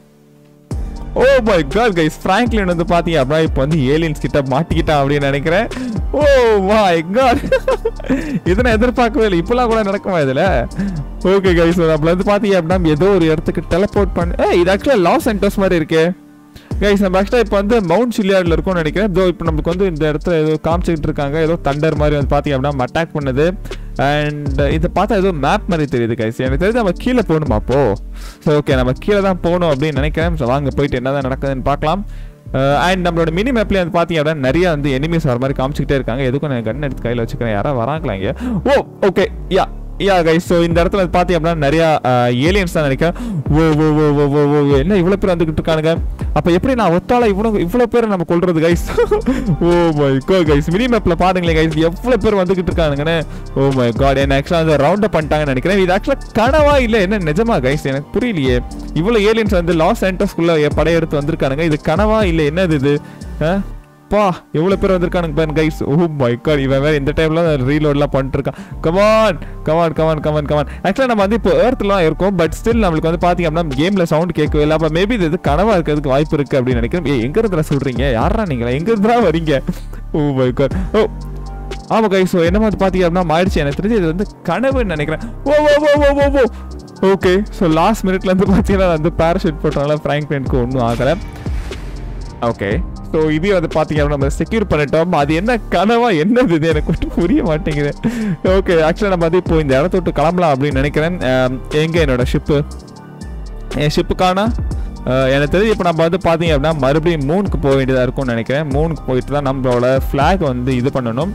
Oh my god guys, Franklin வந்து பார்த்தீங்க அப்படின்னா இப்போ வந்து ஏலியன்ஸ் கிட்ட மாட்டிக்கிட்டான் அப்படின்னு நினைக்கிறேன். ஓ மை காட், இதை நான் எதிர்பார்க்கவே இல்லை. இப்பெல்லாம் கூட நடக்குமா இதில்? ஓகே கைஸ், நம்மள வந்து பார்த்தீங்க அப்படின்னா ஏதோ ஒரு இடத்துக்கு டெலபோர்ட் பண்ண. இது ஆக்சுவலாக லாஸ் சென்டர்ஸ் மாதிரி இருக்கு கைஸ். நம்ம ஆக்சுவலாக இப்போ வந்து மவுண்ட் சில்லியார்டில் இருக்கும்னு நினைக்கிறேன். இதோ இப்போ நமக்கு வந்து இந்த இடத்துல ஏதோ காமிச்சிக்கிட்டு இருக்காங்க. ஏதோ தண்டர் மாதிரி வந்து பார்த்தீங்க அப்படின்னா அட்டாக் பண்ணுது. அண்ட் இதை பார்த்தா ஏதோ மேப் மாதிரி தெரியுது கைஸ். எனக்கு தெரியுது நம்ம கீழே போகணுமா அப்போ? ஸோ ஓகே நம்ம கீழே தான் போகணும் அப்படின்னு நினைக்கிறேன். ஸோ வாங்க போயிட்டு என்ன தான் நடக்குதுன்னு பார்க்கலாம். அண்ட் நம்மளோட மினி மேப்லேயே வந்து பார்த்தீங்க அப்படின்னா நிறைய வந்து எனிமீஸ் வர மாதிரி காமிச்சிக்கிட்டே இருக்காங்க. எதுக்கும் நான் கன் எடுத்து கையில் வச்சுக்கிறேன். யாராவது வராங்களா இங்கே? Oh okay yeah guys, so இந்த இடத்துல பார்த்தீங்க அப்படின்னா நிறையா ஏலியன்ஸ் தான் நினைக்கிறேன். ஓ என்ன இவ்வளோ பேர் வந்துக்கிட்டு இருக்கானுங்க? அப்போ எப்படி நான் ஒத்தால இவ்வளோ பேரை நம்ம கொள்றது guys? Oh my god guys, mini மேப்பில் பாருங்களேன் கைஸ் எவ்வளோ பேர் வந்துக்கிட்டு இருக்கானுங்கன்னு. ஓ மை காட், என்ன ஆக்சுவலாக அந்த ரவுண்ட் அப் பண்ணிட்டாங்கன்னு நினைக்கிறேன். இது ஆக்சுவலாக கனவா இல்லை என்ன நிஜமா கைஸ்? எனக்கு புரியலையே. இவ்வளோ ஏலியன்ஸ் வந்து லாஸ் ஏஞ்சல்ஸ்குள்ளே படையெடுத்து வந்திருக்கானுங்க. இது கனவா இல்லை என்னது இது? பா எவ்வளோ பேர் வந்திருக்கானுங்க பாருங்க கைஸ். ஓ மை காட், இவன் வேறு இந்த டைம்ல ரீலோட்லாம் பண்ணிட்டு இருக்கான். கமான். ஆக்சுவலாக நம்ம வந்து இப்போ எர்த்லாம் இருக்கும். பட் ஸ்டில் நம்மளுக்கு வந்து பார்த்தீங்க அப்படின்னா கேமில் சவுண்ட் கேட்கவே இல்லை. அப்போ மேபி இது கனவாக இருக்கிறதுக்கு வாய்ப்பு இருக்குது அப்படின்னு நினைக்கிறேன். எங்கே இருந்தா சொல்கிறீங்க? யாரா நீங்களா? எங்கே இருந்தா வரீங்க? ஓ மை காட். ஓ ஆமாம் கைஸ், ஸோ என்ன வந்து பார்த்தீங்க அப்படின்னா மாறிடுச்சு. எனக்கு தெரிஞ்சு இது வந்து கனவுன்னு நினைக்கிறேன். ஓ ஓகே, ஸோ லாஸ்ட் மினிட்ல இருந்து பார்த்தீங்கன்னா வந்து பேராஷூட் போட்டனால ஃப்ராங்க்லினுக்கு ஒன்றும் ஆகலை. ஓகே, ஸோ இதே வந்து பார்த்தீங்க அப்படின்னா நம்ம செக்யூர் பண்ணிட்டோம். அது என்ன கனவா என்னது இது எனக்கு மட்டும் புரிய மாட்டேங்குது. ஓகே, ஆக்சுவலாக நம்ம வந்து இப்போ இந்த இடத்த விட்டு கிளம்பலாம் அப்படின்னு நினைக்கிறேன். எங்கே என்னோட ஷிப்பு? என் ஷிப்புக்கான எனக்கு தெரிஞ்சு இப்போ நம்ம வந்து பார்த்தீங்க அப்படின்னா மறுபடியும் மூனுக்கு போக வேண்டியதாக இருக்கும்னு நினைக்கிறேன். மூனுக்கு போயிட்டு தான் நம்மளோட ஃப்ளாக் வந்து இது பண்ணணும்.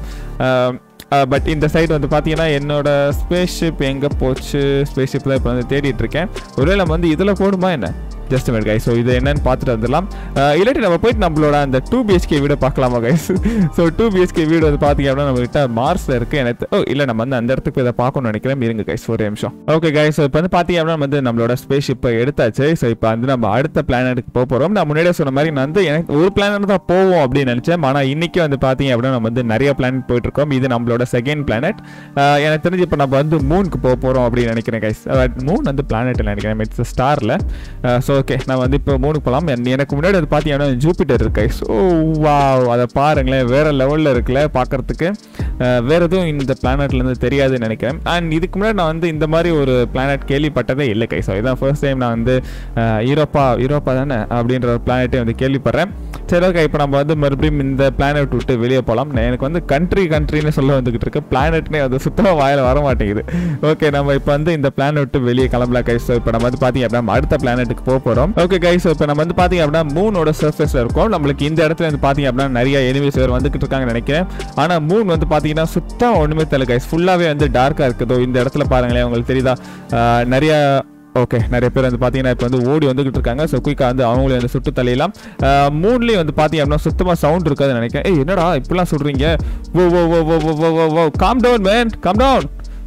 பட் இந்த சைடு வந்து பார்த்தீங்கன்னா என்னோட ஸ்பேஸ் ஷிப் எங்கே போச்சு? ஸ்பேஸ் ஷிப் தான் இப்போ வந்து தேடிட்டு இருக்கேன். ஒருவேளை நம்ம வந்து இதில் போடுமா என்ன? ஜஸ்ட் மினிட் கைஸ், ஸோ இது என்னன்னு பார்த்துட்டு வந்துடலாம். இல்லாட்டி நம்ம போயிட்டு நம்மளோட அந்த 2 BHK வீடை பார்க்கலாமா கைஸ்? ஸோ 2 BHK வீடு வந்து பார்த்தீங்க அப்படின்னா நம்மகிட்ட மார்ஸில் இருக்குது. எனக்கு இல்லை நம்ம வந்து அந்த இடத்துக்கு இதை பார்க்கணும்னு நினைக்கிறேன். இருங்க கைஸ் ஒரு நிமிஷம். ஓகே கைஸ், ஸோ இப்போ வந்து பார்த்தீங்க அப்படின்னா வந்து நம்மளோட ஸ்பேஸ் ஷிப்பை எடுத்தாச்சு. ஸோ இப்போ வந்து நம்ம அடுத்த பிளானெட்டுக்கு போக போகிறோம். நான் முன்னாடியே சொன்ன மாதிரி நான் வந்து எனக்கு ஒரு பிளானெட் தான் போவோம் அப்படின்னு நினச்சேன். ஆனால் இன்றைக்கி வந்து பார்த்தீங்க அப்படின்னா நம்ம வந்து நிறைய பிளானெட் போயிட்டுருக்கோம். இது நம்மளோட செகண்ட் பிளானெட். எனக்கு தெரிஞ்சு இப்போ நம்ம வந்து மூனுக்கு போக போகிறோம் அப்படின்னு நினைக்கிறேன் கைஸ். மூன் வந்து பிளானெட்டில் நினைக்கிறேன், இட்ஸ் ஸ்டாரில். ஸோ ஓகே, நான் வந்து இப்போ மூணுக்கு போகலாம். எனக்கு முன்னாடி அது பார்த்தீங்கன்னா ஜூபிட்டர் இருக்கு. ஸோ வாவ், அதை பாருங்களேன், வேறு லெவலில் இருக்குல்ல பார்க்குறதுக்கு. வேறு எதுவும் இந்த பிளானட்லேருந்து தெரியாதுன்னு நினைக்கிறேன். அண்ட் இதுக்கு முன்னாடி நான் வந்து இந்த மாதிரி ஒரு பிளானட் கேள்விப்பட்டதே இல்லை கை. ஸோ இதான் ஃபர்ஸ்ட் டைம் நான் வந்து யூரோப்பா தானே அப்படின்ற ஒரு பிளானட்டே வந்து கேள்விப்படுறேன். சரி ஓகே, இப்போ நம்ம வந்து மறுபடியும் இந்த பிளானட் விட்டு வெளியே போகலாம். எனக்கு வந்து கண்ட்ரின்னு சொல்ல வந்துக்கிட்டு இருக்கு. பிளானட்னே அது சுத்தமாக வாயில் வர மாட்டேங்குது. ஓகே, நம்ம இப்போ வந்து இந்த பிளானட் விட்டு வெளியே கிளம்பலாம் கை. ஸோ இப்போ நம்ம வந்து பார்த்தீங்க அப்படின்னா அடுத்த பிளானட்டுக்கு போக போகிறோம். ஓகே கைஸ், இப்போ நம்ம வந்து பார்த்தீங்க அப்படின்னா மூனோட சர்ஃபேஸில் இருக்கும். நம்மளுக்கு இந்த இடத்துல வந்து பார்த்தீங்க அப்படின்னா நிறைய எனிமீஸ் வேறு வந்துக்கிட்டு இருக்காங்கன்னு நினைக்கிறேன். ஆனால் மூன் வந்து பார்த்தீங்கன்னா சுத்தம் ஒன்றுமே தெரியல கைஸ். ஃபுல்லாகவே வந்து டார்க்காக இருக்குதோ. இந்த இடத்துல பாருங்களேன், உங்களுக்கு தெரியுதா? நிறைய பேர் வந்து பார்த்தீங்கன்னா இப்போ வந்து ஓடி வந்துகிட்டு இருக்காங்க. ஸோ குயிக்காக வந்து அவங்களே வந்து சுட்டு தலையலாம். மூன்லேயும் வந்து பார்த்தீங்க அப்படின்னா சுத்தமாக சவுண்ட் இருக்காதுன்னு நினைக்கிறேன். என்னடா இப்படிலாம் சொல்கிறீங்க? Oh calm down man, calm down.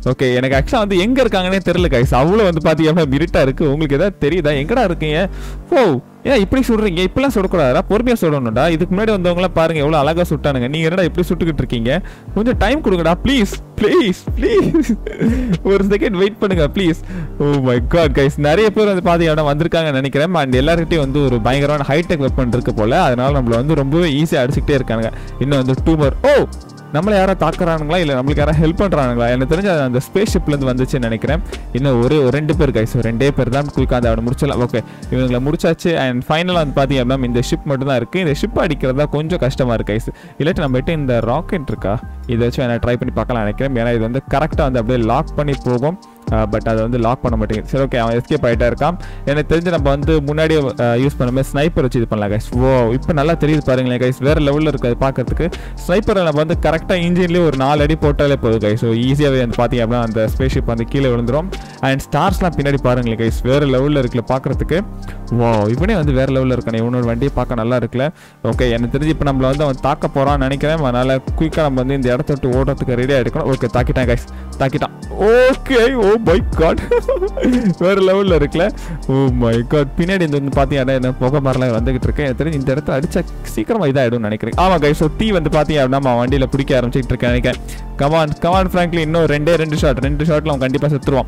Okay எனக்கு ஆக்சுவலாக வந்து எங்கே இருக்காங்கன்னே தெரியல கைஸ் அவ்வளோ வந்து பார்த்தீங்கன்னா இருட்டாக இருக்குது உங்களுக்கு எதாவது தெரியுதா எங்கடா இருக்கீங்க ஓ ஏன் இப்படி சுடுறீங்க இப்பெல்லாம் சுடக்கூடாதா பொறுமையாக சுடணும்டா இதுக்கு முன்னாடி வந்தவங்களாம் பாருங்க எவ்வளோ அழகாக சுட்டானுங்க நீங்கள் என்னடா இப்படி சுட்டுக்கிட்டு இருக்கீங்க கொஞ்சம் டைம் கொடுங்கடா ப்ளீஸ் ப்ளீஸ் ப்ளீஸ் ஒரு செகண்ட் வெயிட் பண்ணுங்க please oh my god guys நிறைய பேர் வந்து பார்த்தீங்கன்னா வந்திருக்காங்கன்னு நினைக்கிறேன் அண்ட் எல்லாருக்கிட்டையும் வந்து ஒரு பயங்கரமான ஹைடெக் வெப்பன் இருக்கு போல அதனால நம்மள வந்து ரொம்பவே ஈஸியாக அடிச்சுக்கிட்டே இருக்காங்க இன்னும் வந்து 2 more ஓ நம்மளை யாராவது தாக்குறானுங்களா இல்லை நம்மளுக்கு யாராவது ஹெல்ப் பண்ணுறானுங்களா எனக்கு தெரிஞ்ச அந்த ஸ்பேஸ் ஷிப்லேருந்து வந்துச்சுன்னு நினைக்கிறேன் இன்னும் ஒரு 2 பேர் கைஸ் 2 பேர் தான் குயிக்காக அந்த அவனை முடிச்சலாம் ஓகே இவங்களை முடிச்சாச்சு அண்ட் ஃபைனலாக வந்து பார்த்தீங்க அப்படின்னா இந்த ஷிப் மட்டும் தான் இருக்குது இந்த ஷிப் அடிக்கிறதா கொஞ்சம் கஷ்டமாக இருக்குது கைஸ் இல்லாட்டி நம்மகிட்ட இந்த ராக்கெட் இருக்கா இதை வச்சு நான் ட்ரை பண்ணி பார்க்கலாம் நினைக்கிறேன் ஏன்னா இது வந்து கரெக்டாக வந்து அப்படியே லாக் பண்ணி போகும் பட் அதை வந்து லாக் பண்ண மாட்டேங்குது சரி ஓகே அவன் எஸ்கேப் ஆகிட்டா இருக்கான் எனக்கு தெரிஞ்சு நம்ம வந்து முன்னாடியே யூஸ் பண்ணும்போது ஸ்னைப்பர் வச்சு இது பண்ணலாம் கைஸ் ஓ இப்போ நல்லா தெரியுது பாருங்களேன் கைஸ் வேறு லெவலில் இருக்குது பார்க்கறதுக்கு ஸ்னைப்பரை நம்ம வந்து கரெக்டாக இன்ஜின்லேயே ஒரு 4 அடி போட்டாலே போதும் கைஸ் ஸோ ஈஸியாகவே வந்து பார்த்தீங்க அப்படின்னா அந்த ஸ்பேஸ் ஷிப் வந்து கீழே விழுந்துடும் அண்ட் ஸ்டார்ஸ்லாம் பின்னாடி பாருங்களேன் கைஸ் வேறு லெவலில் இருக்குல்ல பார்க்குறதுக்கு வா இவனே வந்து வேறு லெவலில் இருக்கானே இவனோட வண்டியை பார்க்க நல்லா இருக்குல்ல ஓகே எனக்கு தெரிஞ்சு இப்போ நம்மளை வந்து அவன் தாக்க போகிறான்னு நினைக்கிறேன் அதனால் குயிக்காக நம்ம வந்து இந்த இடத்த விட்டு ஓடுறதுக்கு ரெடியாக இருக்கணும் ஓகே தாக்கிட்டான் கைஸ் தாக்கிட்டான் ஓகே ஓ மை காட் வேறு லெவலில் இருக்குல்ல ஓ மை காட் பின்னாடி இந்த வந்து பார்த்தீங்கன்னா என்ன புகை மாதிரிலாம் வந்துகிட்டு இருக்கேன் எனக்கு தெரிஞ்சு இந்த இடத்த அடிச்சா சீக்கிரமாக இதாகிடும்னு நினைக்கிறேன் ஆமாம் கைஸ் ஸோ டீ வந்து பார்த்தீங்க அப்படின்னா நம்ம வண்டியில் பிடிக்க ஆரம்பிச்சிட்டு இருக்கேன் நினைக்கிறேன் கமான் ஃப்ராங்க்லி இன்னும் 2 ஷாட்டில் அவன் கண்டிப்பாக செத்துருவான்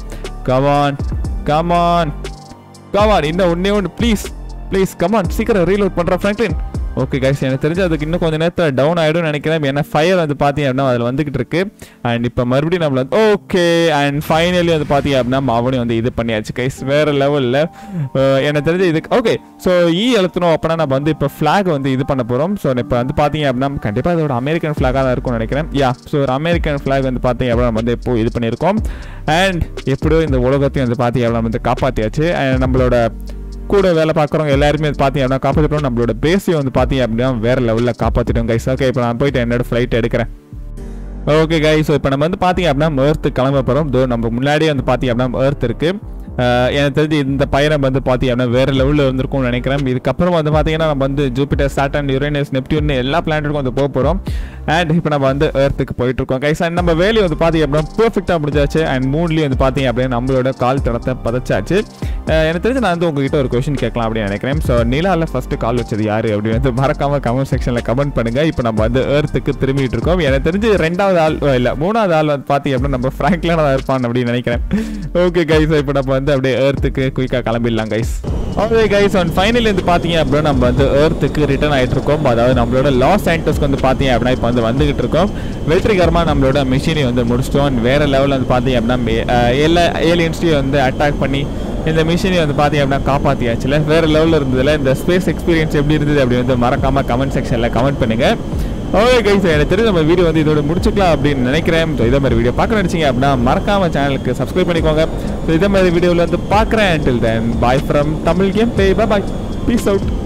கமான் இன்னும் ஒன்று ப்ளீஸ் கமான் சீக்கிரம் ரீலோட் பண்ணுற ஃப்ராங்க்லின் ஓகே கைஸ் எனக்கு தெரிஞ்சு அதுக்கு இன்னும் கொஞ்சம் நேரத்தில் டவுன் ஆகிடும் நினைக்கிறேன் ஏன்னா ஃபயர் வந்து பார்த்தீங்க அப்படின்னா அதில் வந்துகிட்டு இருக்கு அண்ட் இப்போ மறுபடியும் நம்மள வந்து ஓகே அண்ட் ஃபைனலி வந்து பார்த்தீங்க அப்படின்னா அவனையும் வந்து இது பண்ணியாச்சு கைஸ் வேறு லெவலில் எனக்கு தெரிஞ்சு இதுக்கு ஓகே ஸோ அழுத்தணும் அப்படின்னா நம்ம வந்து இப்போ ஃப்ளாக் வந்து இது பண்ண போகிறோம் ஸோ இப்போ வந்து பார்த்தீங்க அப்படின்னா கண்டிப்பாக அதோட அமெரிக்கன் ஃப்ளாகாக தான் இருக்கும்னு நினைக்கிறேன் ஸோ ஒரு அமெரிக்கன் ஃப்ளாக் வந்து பார்த்தீங்க அப்படின்னா நம்ம வந்து இப்போ இது பண்ணியிருக்கோம் அண்ட் எப்படியோ இந்த உலகத்தையும் வந்து பார்த்தீங்க அப்படின்னா வந்து காப்பாற்றியாச்சு அண்ட் நம்மளோட கூட வேலை பார்க்குறவங்க எல்லாருமே பார்த்தீங்க அப்படின்னா காப்பாற்றிட்டோம் நம்மளோட பேஸையும் வந்து பார்த்தீங்க அப்படின்னா வேறு லெவலில் காப்பாற்றிட்டோம் கைஸ் ஓகே இப்போ நான் போயிட்டு என்னோட ஃப்ளைட் எடுக்கிறேன் ஓகே கைஸ் ஸோ இப்போ நம்ம வந்து பார்த்தீங்க அப்படின்னா எர்த்து கிளம்ப போகிறோம் நம்ம முன்னாடியே வந்து பார்த்தீங்க அப்படின்னா எர்த் இருக்குது எனக்கு தெரிஞ்சு இந்த பயணம் வந்து பார்த்தீங்க அப்படின்னா வேறு லெவலில் இருந்திருக்கும்னு நினைக்கிறேன் இதுக்கப்புறம் வந்து பார்த்தீங்கன்னா நம்ம வந்து ஜூபிட்டர் சாட்டர்ன் யுரேனஸ் நெப்டியூன் எல்லா பிளானட்டுக்கும் வந்து போக போகிறோம் அண்ட் இப்போ நம்ம வந்து எர்த்துக்கு போயிட்டுருக்கோம் கைஸ் அண்ட் நம்ம வேலையை வந்து பார்த்தீங்க அப்படின்னா பெர்ஃபெக்டாக முடிஞ்சாச்சு அண்ட் மூன்லேயும் வந்து பார்த்தீங்க அப்படின்னா நம்மளோட கால் தடத்தை பதச்சாச்சு எனக்கு தெரிஞ்சு நான் வந்து உங்ககிட்ட ஒரு கொஸ்டின் கேட்கலாம் அப்படின்னு நினைக்கிறேன் ஸோ நிலாவில் ஃபஸ்ட்டு கால் வச்சது யார் அப்படின்னு வந்து மறக்காமல் கமெண்ட் செக்ஷனில் கமெண்ட் பண்ணுங்கள் இப்போ நம்ம வந்து எர்த்துக்கு திரும்பிட்டு இருக்கோம் எனக்கு தெரிஞ்சு 2வது ஆள் இல்லை 3வது ஆள் வந்து பார்த்தீங்க அப்படின்னா நம்ம ஃப்ராங்க்லினாக தான் இருப்பான் அப்படின்னு நினைக்கிறேன் ஓகே கைஸ் இப்போ நம்ம வந்து அப்படியே எர்த்துக்கு குயிக்காக கிளம்பிடலாம் guys okay guys and finally வந்து பார்த்தீங்க அப்படின்னா நம்ம வந்து எர்த்துக்கு ரிட்டர்ன் ஆகிட்டு இருக்கோம் அதாவது நம்மளோட லாஸ் ஆண்டஸ்க்கு வந்து பார்த்தீங்க அப்படின்னா இப்போ வந்து வந்துகிட்டு இருக்கோம் வெற்றிகரமாக நம்மளோட மிஷினை வந்து முடிச்சிட்டோம் வேறு லெவலில் வந்து பார்த்தீங்க அப்படின்னா எல்லா ஏலியன்ஸ்டையும் வந்து அட்டாக் பண்ணி இந்த மிஷினை வந்து பார்த்தீங்க அப்படின்னா காப்பாற்றியாச்சுல வேறு லெவலில் இருந்ததில்ல இந்த ஸ்பேஸ் எக்ஸ்பீரியன்ஸ் எப்படி இருந்தது அப்படின்னு வந்து மறக்காமல் கமெண்ட் செக்ஷனில் கமெண்ட் பண்ணுங்கள் ஓகே கைஸ் எனக்கு தெரிஞ்ச நம்ம வீடியோ வந்து இதோட முடிச்சுக்கலாம் அப்படின்னு நினைக்கிறேன் ஸோ இதே மாதிரி வீடியோ பார்க்க நினச்சிங்க அப்படின்னா மறக்காமல் சேனலுக்கு சப்ஸ்கிரைப் பண்ணிக்கோங்க ஸோ இதே மாதிரி வீடியோவில் வந்து பார்க்குறேன் until then bye from Tamil game பே பை பீஸ் அவுட்